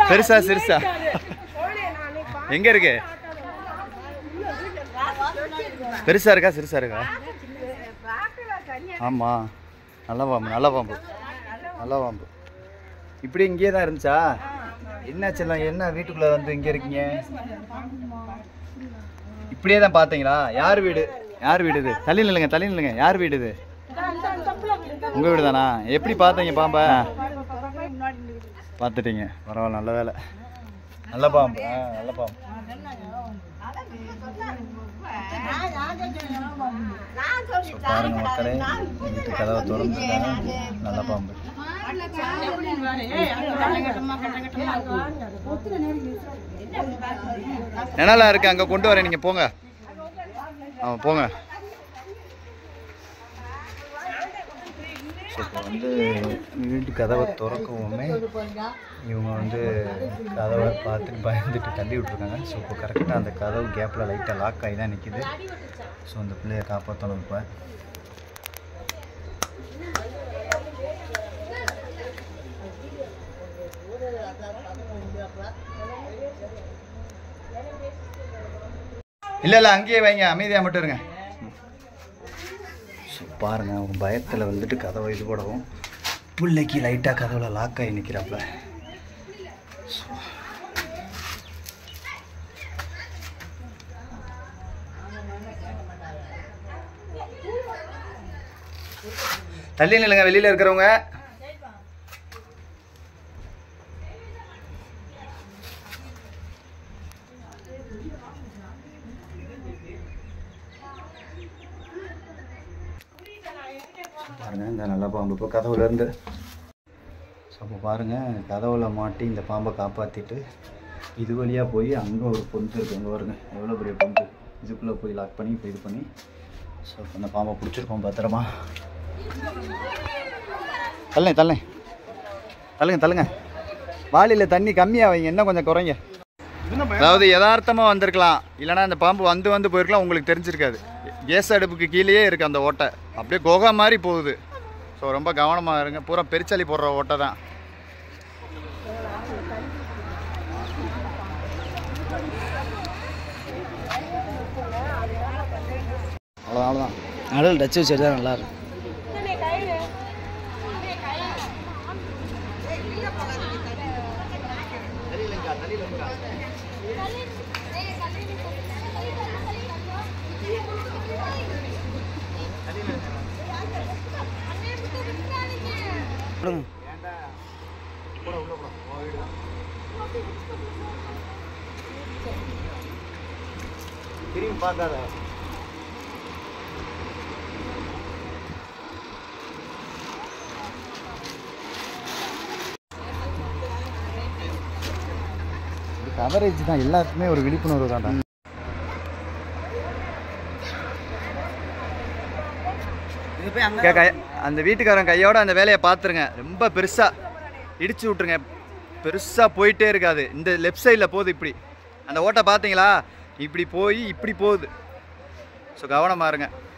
பெருசா சிறுசா எங்க இருக்கு? பெருசா இருக்கா சிறுசா இருக்கா? ஆமா, நல்ல பாம்பு நல்ல பாம்பு நல்ல பாம்பு. இப்படி இங்கேயே தான் இருந்துச்சா? என்னாச்செல்லாம் என்ன வீட்டுக்குள்ள வந்து இங்க இருக்கீங்க? இப்படியே தான் பாத்தீங்களா? யார் வீடு? யார் வீடு இது? தள்ளி நில்லுங்க. யார் வீடு இது? உங்க வீடு தானா? எப்படி பார்த்தீங்க பாம்பை? பார்த்துட்டீங்க, பரவாயில்ல, நல்ல வேலை. நல்ல பாம்பு, நல்ல பாம்பு. பாருங்க மக்களே, வீட்டு கதவை திறந்துட்டாங்க. நல்ல பாம்பு. என்னெல்லாம் இருக்கு அங்க கொண்டு வரேன், நீங்க போங்க. போங்க. இப்போ வந்து வீட்டு கதவை திறக்கவுமே இவங்க வந்து கதவை பார்த்துட்டு பயந்துட்டு தள்ளி விட்ருக்காங்க. ஸோ இப்போ கரெக்டாக அந்த கதவு கேப்பில் லைட்டாக லாக் ஆகி தான் நிற்கிது. ஸோ அந்த பிள்ளையை காப்பாற்றணும். இப்போ இல்லை அங்கேயே வைங்க, அமைதியாக மட்டும் இருங்க. பாருங்க, அவங்க பயத்தில் வந்துட்டு கதவை இது போடவும் பிள்ளைக்கு லைட்டாக கதவுல லாக் ஆகி நிற்கிறாப்புல. தள்ளி நில்லுங்க வெளியில் இருக்கிறவங்க. பாருங்க, இந்த நல்ல பாம்பு இப்போ கதவுல இருந்து. ஸோ அப்போ பாருங்க, கதவுல மாட்டி இந்த பாம்பை காப்பாற்றிட்டு இது வழியாக போய் அங்கே ஒரு பொந்து இருக்குது. அங்கே வருங்க, எவ்வளோ பெரிய பொந்து. இதுக்குள்ளே போய் லாக் பண்ணி இப்போ இது பண்ணி ஸோ இப்போ அந்த பாம்பை பிடிச்சிருக்கோம் பத்திரமா. தள்ளுங்க. வாளியில் தண்ணி கம்மியாக வைங்க, இன்னும் கொஞ்சம் குறைங்க. அதாவது யதார்த்தமாக வந்திருக்கலாம், இல்லைனா அந்த பாம்பு வந்து போயிருக்கலாம், உங்களுக்கு தெரிஞ்சிருக்காது. கேஸ் அடுப்புக்கு கீழேயே இருக்குது அந்த ஓட்டை, அப்படியே குகை மாதிரி போகுது. ஸோ ரொம்ப கவனமாக இருங்க. பூரா பெருச்சாலி போடுற ஓட்டை தான். அவ்வளோதான். அடல் டச் வச்சு தான் நல்லா இருக்கும். திரும்பி பார்க்காத. கவரேஜ் தான், எல்லாருக்குமே ஒரு விழிப்புணர்வு தான். அந்த வீட்டுக்காரன் கையோட அந்த வேலையை பார்த்துருங்க. ரொம்ப பெருசா இடிச்சு விட்டுருங்க. பெருசா போயிட்டே இருக்காது. இந்த லெஃப்ட் சைடில் போகுது இப்படி. அந்த ஓட்டை பார்த்தீங்களா? இப்படி போய் இப்படி போகுது. ஸோ கவனமாக இருங்க.